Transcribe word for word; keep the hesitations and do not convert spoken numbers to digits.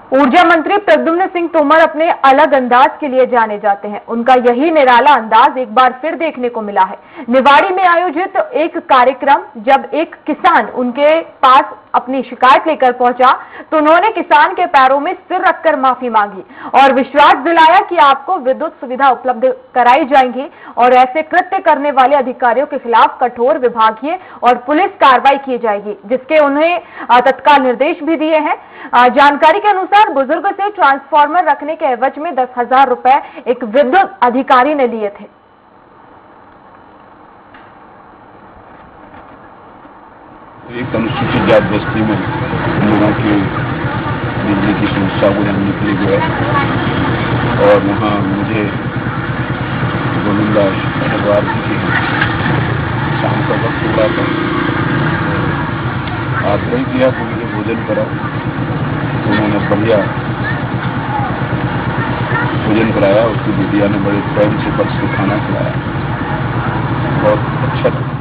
ऊर्जा मंत्री प्रद्युम्न सिंह तोमर अपने अलग अंदाज के लिए जाने जाते हैं। उनका यही निराला अंदाज एक बार फिर देखने को मिला है। निवाड़ी में आयोजित एक कार्यक्रम, जब एक किसान उनके पास अपनी शिकायत लेकर पहुंचा तो उन्होंने किसान के पैरों में सिर रखकर माफी मांगी और विश्वास दिलाया कि आपको विद्युत सुविधा उपलब्ध कराई जाएंगी और ऐसे कृत्य करने वाले अधिकारियों के खिलाफ कठोर विभागीय और पुलिस कार्रवाई की जाएगी, जिसके उन्हें तत्काल निर्देश भी दिए हैं। जानकारी के अनुसार बुजुर्ग से ट्रांसफार्मर रखने के एवज में दस हजार रुपए एक विद्युत अधिकारी ने लिए थे। एक अनुसूचित जाति बस्ती में हम लोगों की बिजली की समस्या को जानने के लिए गया और वहाँ मुझे गोविंदा शनिवार की शाम का वक्त हो रहा था, आग्रह किया तो मुझे भोजन करा। उन्होंने बढ़िया भोजन कराया, उसकी बिटिया ने बड़े प्रेम से बस के खाना खिलाया, बहुत अच्छा था।